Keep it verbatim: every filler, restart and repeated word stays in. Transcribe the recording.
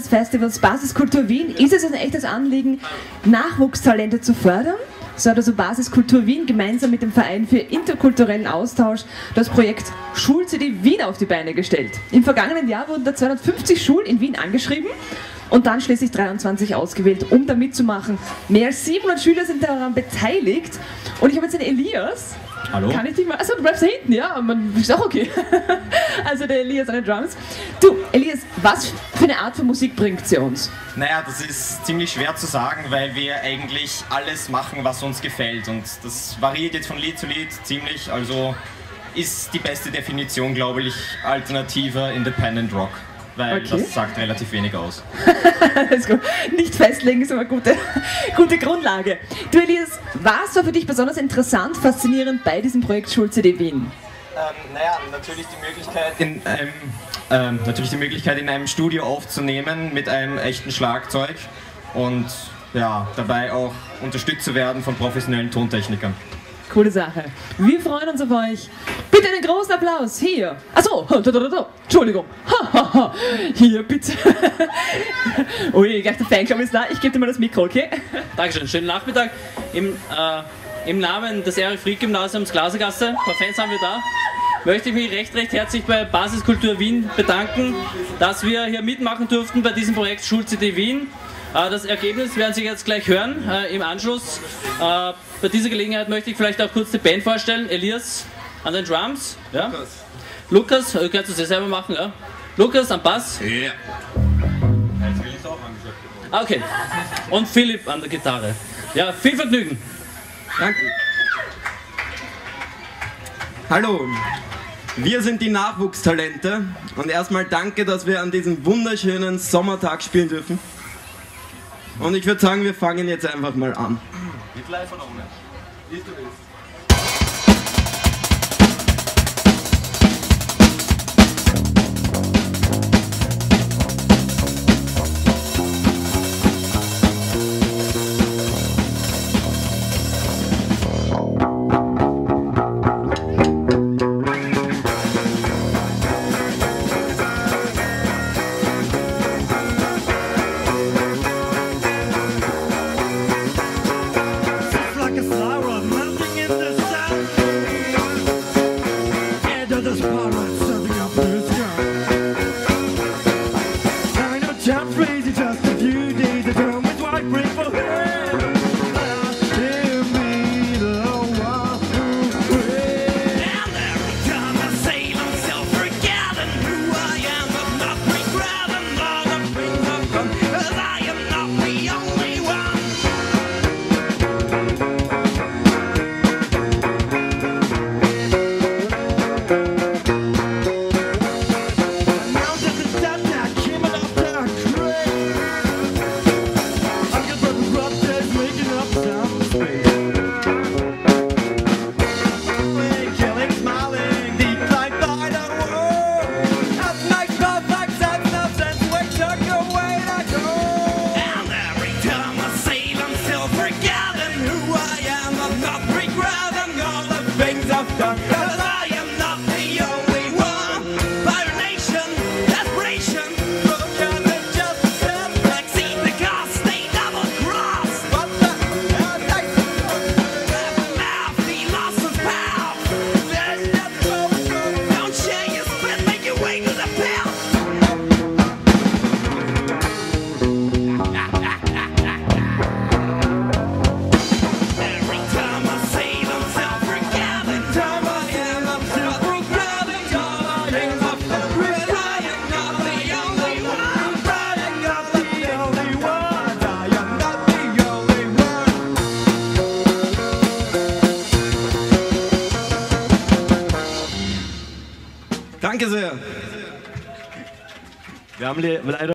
des Festivals Basiskultur Wien ist es ein echtes Anliegen, Nachwuchstalente zu fördern. So hat also Basiskultur Wien gemeinsam mit dem Verein für interkulturellen Austausch das Projekt Schul-C D Wien auf die Beine gestellt. Im vergangenen Jahr wurden da zweihundertfünfzig Schulen in Wien angeschrieben und dann schließlich dreiundzwanzig ausgewählt, um da mitzumachen. Mehr als siebenhundert Schüler sind daran beteiligt und ich habe jetzt den Elias. Hallo? Kann ich dich mal... Achso, du bleibst da hinten, ja, man, ist auch okay. Also der Elias an den Drums. Du, Elias, was für eine Art von Musik bringt sie uns? Naja, das ist ziemlich schwer zu sagen, weil wir eigentlich alles machen, was uns gefällt. Und das variiert jetzt von Lied zu Lied ziemlich. Also ist die beste Definition, glaube ich, alternativer Independent Rock. Weil okay. Das sagt relativ wenig aus. Das ist gut. Nicht festlegen ist aber eine gute, gute Grundlage. Du Elias, was war für dich besonders interessant, faszinierend bei diesem Projekt Schul-C D Wien? Ähm, naja, natürlich die Möglichkeit in einem, ähm, natürlich die Möglichkeit in einem Studio aufzunehmen mit einem echten Schlagzeug und ja, dabei auch unterstützt zu werden von professionellen Tontechnikern. Coole Sache. Wir freuen uns auf euch. Bitte einen großen Applaus. Hier. Achso, Entschuldigung. Hier, bitte. Ui, gleich der Fanclub ist da. Ich gebe dir mal das Mikro, okay? Dankeschön. Schönen Nachmittag. Im, äh, im Namen des Erich-Fried-Gymnasiums Glasergasse, ein paar Fans haben wir da, möchte ich mich recht, recht herzlich bei Basiskultur Wien bedanken, dass wir hier mitmachen durften bei diesem Projekt Schul-C D Wien. Das Ergebnis werden Sie jetzt gleich hören äh, im Anschluss. Äh, bei dieser Gelegenheit möchte ich vielleicht auch kurz die Band vorstellen. Elias an den Drums. Ja? Lukas. Lukas, du kannst es ja selber machen. Ja? Lukas am Bass. Ja. Jetzt will ich es auch angesagt. Okay. Und Philipp an der Gitarre. Ja, viel Vergnügen. Danke. Hallo. Wir sind die Nachwuchstalente und erstmal danke, dass wir an diesem wunderschönen Sommertag spielen dürfen. Und ich würde sagen, wir fangen jetzt einfach mal an. Mit live oder ohne? Wie du willst. Danke sehr. Wir haben leider